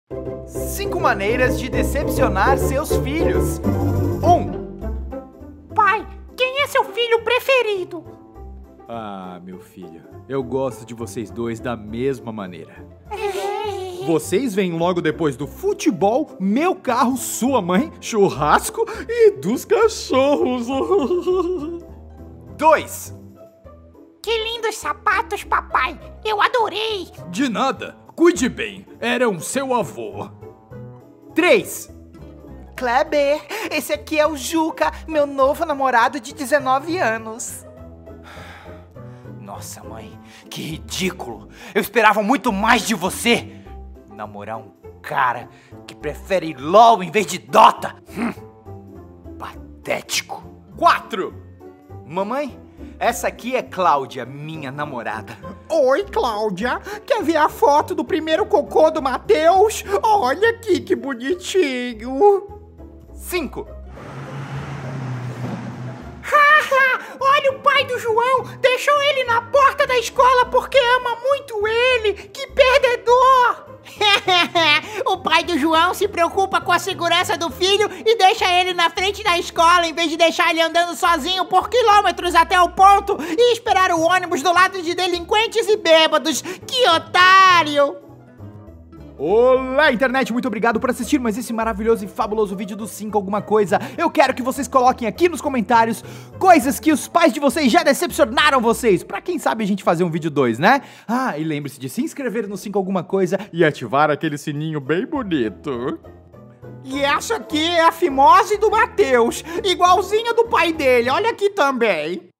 5 maneiras de decepcionar seus filhos. 1. Pai, quem é seu filho preferido? Ah, meu filho, eu gosto de vocês dois da mesma maneira. Vocês vêm logo depois do futebol, meu carro, sua mãe, churrasco e dos cachorros. 2. Que lindos sapatos, papai! Eu adorei! De nada, cuide bem, eram seu avô. 3. Kleber, esse aqui é o Juca, meu novo namorado de 19 anos. Nossa, mãe, que ridículo. Eu esperava muito mais de você. Namorar um cara que prefere LOL em vez de Dota. Patético. 4. Mamãe, essa aqui é Cláudia, minha namorada. Oi, Cláudia. Quer ver a foto do primeiro cocô do Matheus? Olha aqui que bonitinho. 5. Olha o pai do João! Deixou ele na porta da escola porque ama muito ele! Que perdedor! O pai do João se preocupa com a segurança do filho e deixa ele na frente da escola em vez de deixar ele andando sozinho por quilômetros até o ponto e esperar o ônibus do lado de delinquentes e bêbados. Que otário! Olá, internet, muito obrigado por assistir mais esse maravilhoso e fabuloso vídeo do 5 alguma coisa. Eu quero que vocês coloquem aqui nos comentários coisas que os pais de vocês já decepcionaram vocês, pra quem sabe a gente fazer um vídeo 2, né? Ah, e lembre-se de se inscrever no 5 alguma coisa e ativar aquele sininho bem bonito. E essa aqui é a fimose do Matheus, igualzinha do pai dele. Olha aqui também.